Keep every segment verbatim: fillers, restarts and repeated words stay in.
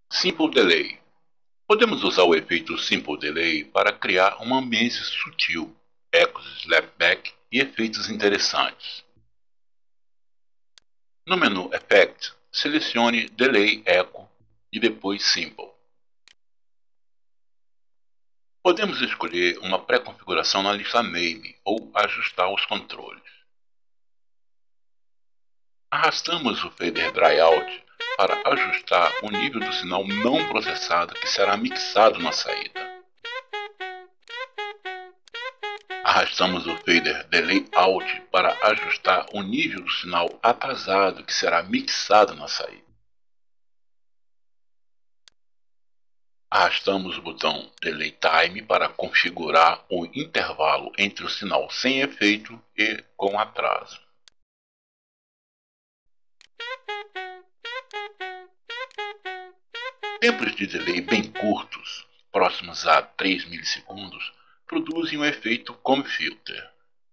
Simple Delay. Podemos usar o efeito Simple Delay para criar uma ambiência sutil, ecos slapback e efeitos interessantes. No menu Effect, selecione Delay Echo e depois Simple. Podemos escolher uma pré-configuração na lista Maybe ou ajustar os controles. Arrastamos o Fader Dry Out para ajustar o nível do sinal não processado que será mixado na saída. Arrastamos o Fader Delay Out para ajustar o nível do sinal atrasado que será mixado na saída. Arrastamos o botão Delay Time para configurar o intervalo entre o sinal sem efeito e com atraso. Tempos de delay bem curtos, próximos a três milissegundos, produzem o efeito Comb Filter.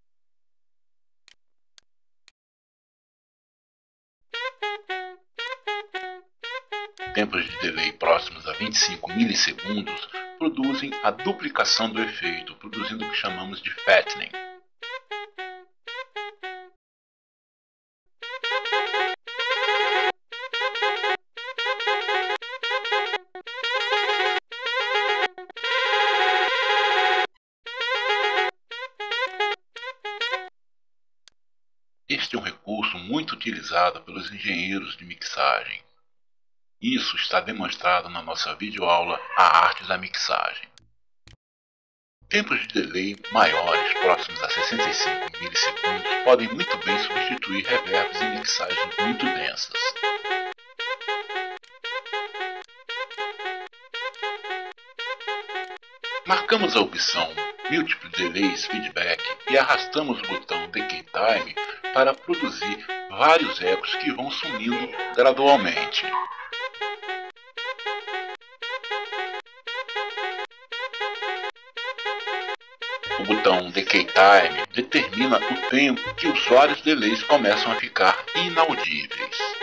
Tempos de delay próximos a vinte e cinco milissegundos produzem a duplicação do efeito, produzindo o que chamamos de fattening. Este é um recurso muito utilizado pelos engenheiros de mixagem. Isso está demonstrado na nossa videoaula A Arte da Mixagem. Tempos de delay maiores, próximos a sessenta e cinco milissegundos, podem muito bem substituir reverbs em mixagens muito densas. Marcamos a opção Multiple Delays Feedback e arrastamos o botão Decay Time para produzir vários ecos que vão sumindo gradualmente. O botão Decay Time determina o tempo que os vários delays começam a ficar inaudíveis.